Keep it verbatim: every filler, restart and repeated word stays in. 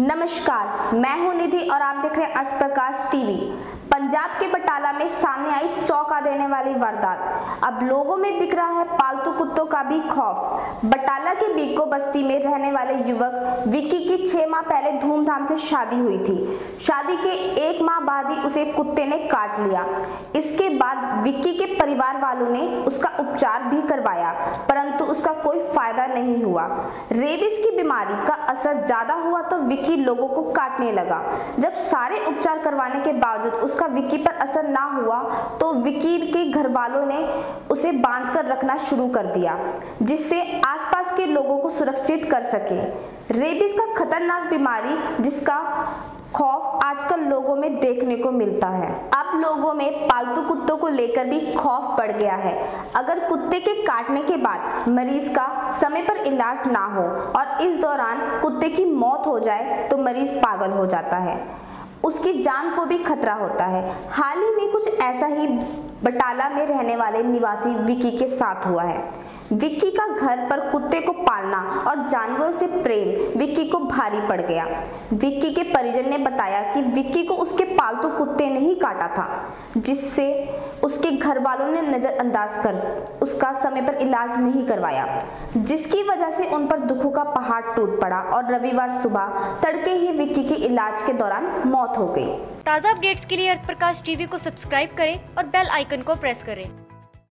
नमस्कार, मैं हूं निधि और आप देख रहे हैं अर्ज प्रकाश टीवी। पंजाब के बटाला में सामने आई चौंका देने वाली वारदात। अब लोगों में दिख रहा है पालतू कुत्तों का भी खौफ। बटाला के बीको बस्ती में रहने वाले युवक विक्की की छह माह पहले धूमधाम से शादी हुई थी। शादी के एक माह बाद ही उसे कुत्ते ने काट लिया। इसके बाद विक्की के परिवार वालों ने उसका उपचार भी करवाया, परंतु उसका कोई फायदा नहीं हुआ। रेबीज की बीमारी का असर ज्यादा हुआ तो विक्की लोगों को काटने लगा। जब सारे उपचार करवाने के बावजूद उसका विक्की पर असर ना हुआ तो विक्की के घर वालों ने उसे बांध कर रखना शुरू कर दिया, जिससे आसपास के लोगों को सुरक्षित कर सके। रेबीज का खतरनाक बीमारी जिसका खौफ आजकल लोगों में देखने को मिलता है। अब लोगों में पालतू कुत्तों को लेकर भी खौफ बढ़ गया है। अगर कुत्ते के काटने के बाद मरीज का समय पर इलाज ना हो और इस दौरान कुत्ते की मौत हो जाए तो मरीज पागल हो जाता है, उसकी जान को भी खतरा होता है। हाल ही में कुछ ऐसा ही बटाला में रहने वाले निवासी विक्की के साथ हुआ है। विक्की का घर पर कुत्ते को पालना और जानवरों से प्रेम विक्की को भारी पड़ गया। विक्की के परिजन ने बताया कि विक्की को उसके पालतू कुत्ते ने ही काटा था, जिससे उसके घर वालों ने नजरअंदाज कर उसका समय पर इलाज नहीं करवाया, जिसकी वजह से उन पर दुखों का पहाड़ टूट पड़ा और रविवार सुबह तड़के ही विक्की की इलाज के दौरान मौत हो गई। ताज़ा अपडेट्स के लिए अर्थ प्रकाश टीवी को सब्सक्राइब करें और बेल आइकन को प्रेस करें।